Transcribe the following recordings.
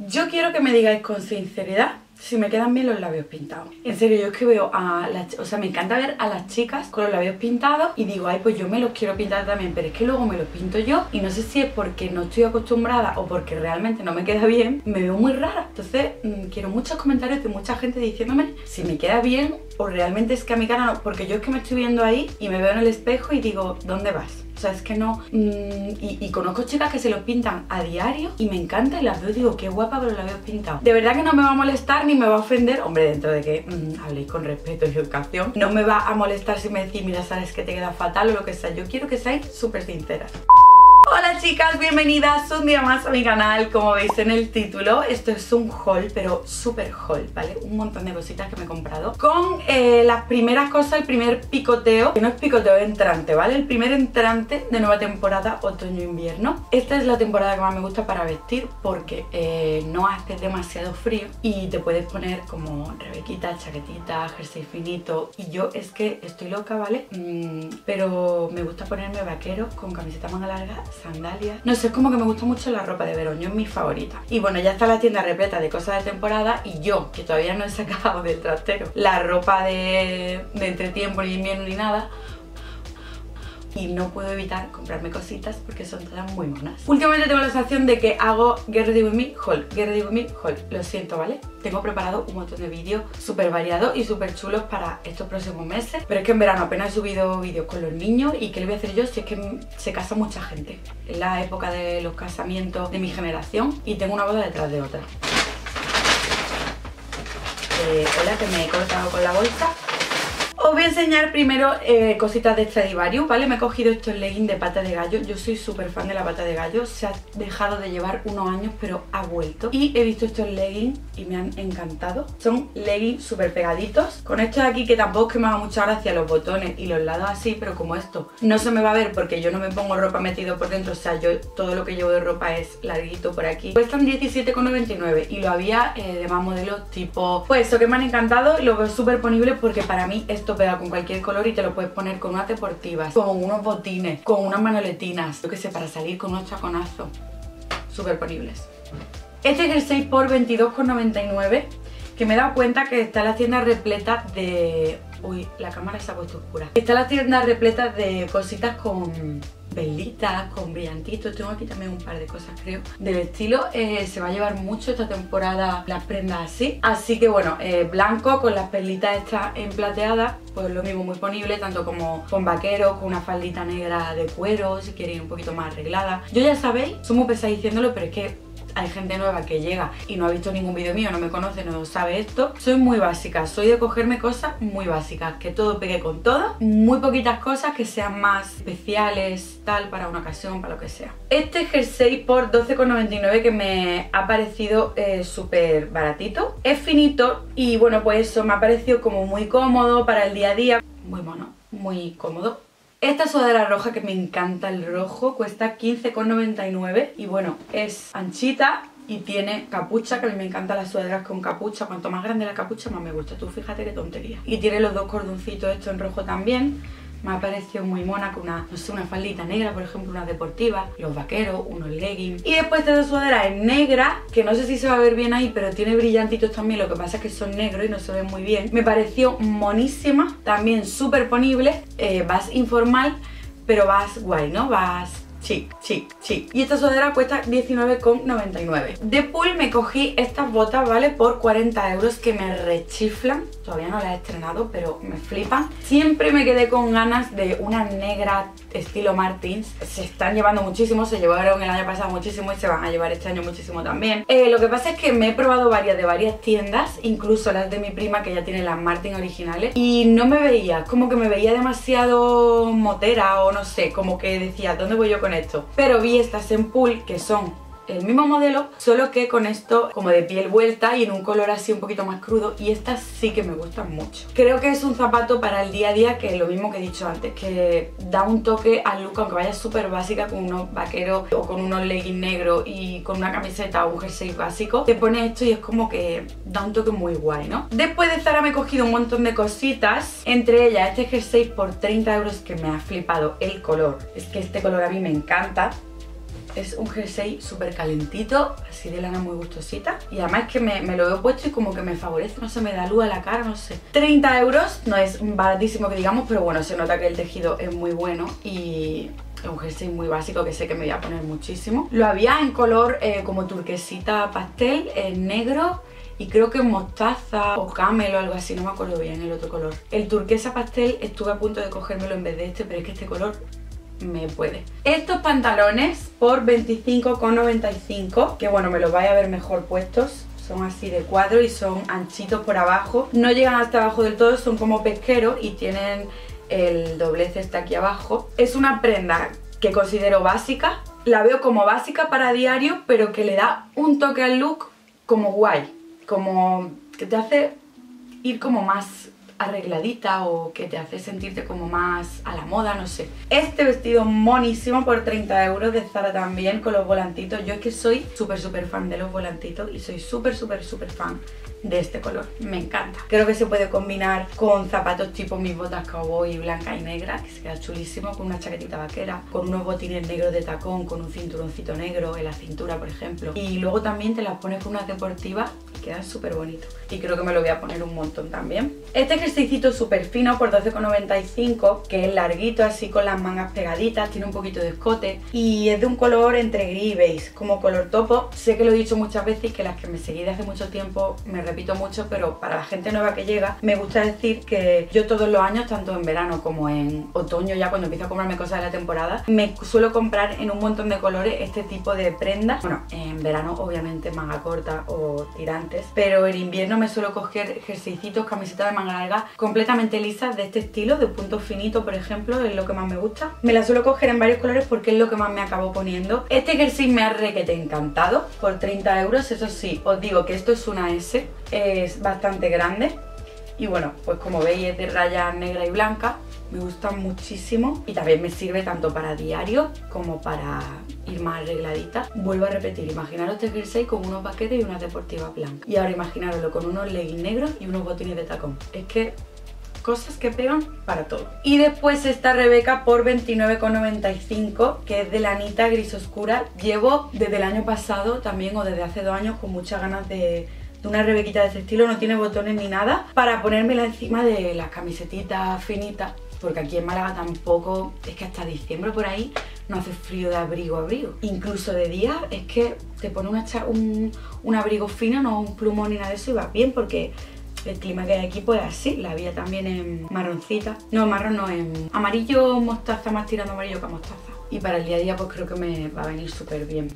Yo quiero que me digáis con sinceridad si me quedan bien los labios pintados. En serio, yo es que veo a las... O sea, me encanta ver a las chicas con los labios pintados y digo, ay, pues yo me los quiero pintar también, pero es que luego me los pinto yo y no sé si es porque no estoy acostumbrada o porque realmente no me queda bien, me veo muy rara. Entonces, quiero muchos comentarios de mucha gente diciéndome si me queda bien o realmente es que a mi cara no, porque yo es que me estoy viendo ahí y me veo en el espejo y digo, ¿dónde vas? O sea, es que no... y conozco chicas que se los pintan a diario y me encanta y las veo y digo, qué guapa con los labios pintados. De verdad que no me va a molestar ni me va a ofender. Hombre, dentro de que habléis con respeto y educación, no me va a molestar si me decís, mira, sabes que te queda fatal o lo que sea. Yo quiero que seáis súper sinceras. Hola chicas, bienvenidas un día más a mi canal. Como veis en el título, esto es un haul, pero súper haul, ¿vale? Un montón de cositas que me he comprado con las primeras cosas, el primer picoteo, que no es picoteo, entrante, ¿vale? El primer entrante de nueva temporada otoño-invierno. Esta es la temporada que más me gusta para vestir porque no hace demasiado frío y te puedes poner como rebequita, chaquetita, jersey finito. Y yo es que estoy loca, ¿vale? Pero me gusta ponerme vaquero con camiseta manga larga, sandalias. No sé, es como que me gusta mucho la ropa de verano, es mi favorita. Y bueno, ya está la tienda repleta de cosas de temporada y yo, que todavía no he sacado del trastero la ropa de entretiempo, ni invierno ni nada, y no puedo evitar comprarme cositas porque son todas muy monas. Últimamente tengo la sensación de que hago Get Ready With Me haul, Get Ready With Me haul. Lo siento, ¿vale? Tengo preparado un montón de vídeos súper variados y súper chulos para estos próximos meses. Pero es que en verano apenas he subido vídeos con los niños. ¿Y qué le voy a hacer yo si es que se casa mucha gente? Es la época de los casamientos de mi generación y tengo una boda detrás de otra. Hola, que me he cortado con la bolsa. Os voy a enseñar primero cositas de Stradivarius, ¿vale? Me he cogido estos leggings de pata de gallo. Yo soy súper fan de la pata de gallo. Se ha dejado de llevar unos años, pero ha vuelto. Y he visto estos leggings y me han encantado. Son leggings súper pegaditos. Con estos de aquí, que tampoco es que me haga mucha gracia los botones y los lados así, pero como esto no se me va a ver porque yo no me pongo ropa metido por dentro. O sea, yo todo lo que llevo de ropa es larguito por aquí. Cuestan 17,99 y lo había de más modelos tipo... Pues eso, que me han encantado y lo veo súper ponible porque para mí esto pega con cualquier color y te lo puedes poner con unas deportivas, con unos botines, con unas manoletinas, yo que sé, para salir con unos chaconazos súper ponibles. Este jersey por 22,99, que me he dado cuenta que está la tienda repleta de... Uy, la cámara se ha puesto oscura. Está la tienda repleta de cositas con velitas, con brillantitos. Tengo aquí también un par de cosas, creo, del estilo. Se va a llevar mucho esta temporada las prendas así. Así que bueno, blanco con las perlitas estas en plateadas, pues lo mismo, muy ponible, tanto como con vaqueros, con una faldita negra de cuero, si queréis un poquito más arreglada. Yo ya sabéis, soy muy pesada diciéndolo, pero es que hay gente nueva que llega y no ha visto ningún vídeo mío, no me conoce, no sabe esto. Soy muy básica, soy de cogerme cosas muy básicas, que todo pegue con todo, muy poquitas cosas que sean más especiales, tal, para una ocasión, para lo que sea. Este jersey por 12,99 que me ha parecido súper baratito, es finito y bueno, pues eso me ha parecido como muy cómodo para el día a día, muy mono, muy cómodo. Esta sudadera roja, que me encanta el rojo, cuesta 15,99 y bueno, es anchita y tiene capucha, que a mí me encantan las sudaderas con capucha. Cuanto más grande la capucha, más me gusta. Tú fíjate qué tontería. Y tiene los dos cordoncitos esto en rojo también. Me ha parecido muy mona con una, no sé, una faldita negra, por ejemplo, una deportiva, los vaqueros, unos leggings. Y después esta sudadera es negra, que no sé si se va a ver bien ahí, pero tiene brillantitos también, lo que pasa es que son negros y no se ven muy bien. Me pareció monísima, también súper ponible, vas informal, pero vas guay, ¿no? Vas... chic, chic, chic. Y esta sudadera cuesta 19,99. De Pool me cogí estas botas, ¿vale? Por 40 euros, que me rechiflan. Todavía no las he estrenado, pero me flipan. Siempre me quedé con ganas de una negra estilo Martins. Se están llevando muchísimo, se llevaron el año pasado muchísimo y se van a llevar este año muchísimo también. Lo que pasa es que me he probado varias de varias tiendas, incluso las de mi prima, que ya tiene las Martin originales, y no me veía, como que me veía demasiado motera o no sé, como que decía, ¿dónde voy yo con esto? Pero vi estas en Pool, que son el mismo modelo, solo que con esto como de piel vuelta y en un color así un poquito más crudo, y estas sí que me gustan mucho. Creo que es un zapato para el día a día, que es lo mismo que he dicho antes, que da un toque al look, aunque vaya súper básica con unos vaqueros o con unos leggings negros y con una camiseta o un jersey básico, te pone esto y es como que da un toque muy guay, ¿no? Después de Zara me he cogido un montón de cositas, entre ellas este jersey por 30 euros, que me ha flipado el color. Es que este color a mí me encanta. Es un jersey súper calentito, así de lana muy gustosita. Y además es que me lo he puesto y como que me favorece, no sé, me da luz a la cara, no sé. 30 euros, no es baratísimo que digamos, pero bueno, se nota que el tejido es muy bueno y es un jersey muy básico que sé que me voy a poner muchísimo. Lo había en color como turquesita pastel, en negro y creo que en mostaza o camel o algo así, no me acuerdo bien el otro color. El turquesa pastel estuve a punto de cogérmelo en vez de este, pero es que este color me puede. Estos pantalones por 25,95, que bueno, me los vais a ver mejor puestos. Son así de cuadro y son anchitos por abajo. No llegan hasta abajo del todo, son como pesqueros y tienen el doblez este aquí abajo. Es una prenda que considero básica. La veo como básica para diario, pero que le da un toque al look como guay. Como que te hace ir como más arregladita o que te hace sentirte como más a la moda, no sé. Este vestido monísimo por 30 euros de Zara también, con los volantitos. Yo es que soy súper fan de los volantitos y soy súper fan de este color, me encanta. Creo que se puede combinar con zapatos tipo mis botas cowboy blanca y negra, que se queda chulísimo, con una chaquetita vaquera, con unos botines negros de tacón, con un cinturoncito negro en la cintura, por ejemplo. Y luego también te las pones con unas deportivas y queda súper bonito. Y creo que me lo voy a poner un montón también. Este jerseycito súper fino por 12,95, que es larguito, así con las mangas pegaditas, tiene un poquito de escote y es de un color entre gris y beige, como color topo. Sé que lo he dicho muchas veces y que las que me seguís de hace mucho tiempo me repito mucho, pero para la gente nueva que llega me gusta decir que yo todos los años, tanto en verano como en otoño, ya cuando empiezo a comprarme cosas de la temporada, me suelo comprar en un montón de colores este tipo de prendas. Bueno, en verano obviamente manga corta o tirantes, pero en invierno me suelo coger jerseycitos, camisetas de manga larga completamente lisas de este estilo, de punto finito, por ejemplo, es lo que más me gusta. Me la suelo coger en varios colores porque es lo que más me acabo poniendo. Este jersey me ha requete encantado por 30 euros, eso sí, os digo que esto es una S, es bastante grande y bueno, pues como veis es de rayas negra y blanca, me gusta muchísimo y también me sirve tanto para diario como para ir más arregladita. Vuelvo a repetir, imaginaros este jersey con unos vaqueros y unas deportivas blancas y ahora imaginaroslo con unos leggings negros y unos botines de tacón. Es que cosas que pegan para todo. Y después esta Rebeca por 29,95, que es de lanita gris oscura. Llevo desde el año pasado también, o desde hace 2 años, con muchas ganas de una rebequita de este estilo. No tiene botones ni nada, para ponérmela encima de las camisetitas finitas, porque aquí en Málaga tampoco, es que hasta diciembre por ahí no hace frío de abrigo a abrigo. Incluso de día es que te pone un abrigo fino, no un plumón ni nada de eso, y va bien porque el clima que hay aquí pues así. La había también en marroncita, no, marrón no, en amarillo mostaza, más tirando amarillo que a mostaza. Y para el día a día pues creo que me va a venir súper bien.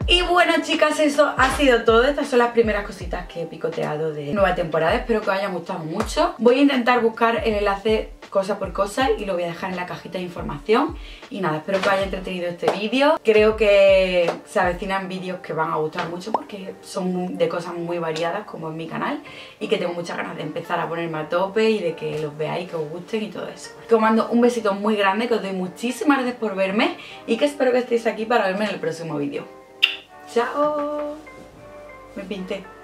Y bueno, chicas, eso ha sido todo. Estas son las primeras cositas que he picoteado de nueva temporada. Espero que os hayan gustado mucho. Voy a intentar buscar el enlace cosa por cosa y lo voy a dejar en la cajita de información. Y nada, espero que os haya entretenido este vídeo. Creo que se avecinan vídeos que van a gustar mucho porque son de cosas muy variadas, como en mi canal, y que tengo muchas ganas de empezar a ponerme a tope y de que los veáis, que os gusten y todo eso. Que os mando un besito muy grande, que os doy muchísimas gracias por verme y que espero que estéis aquí para verme en el próximo vídeo. ¡Chao! Me pinté.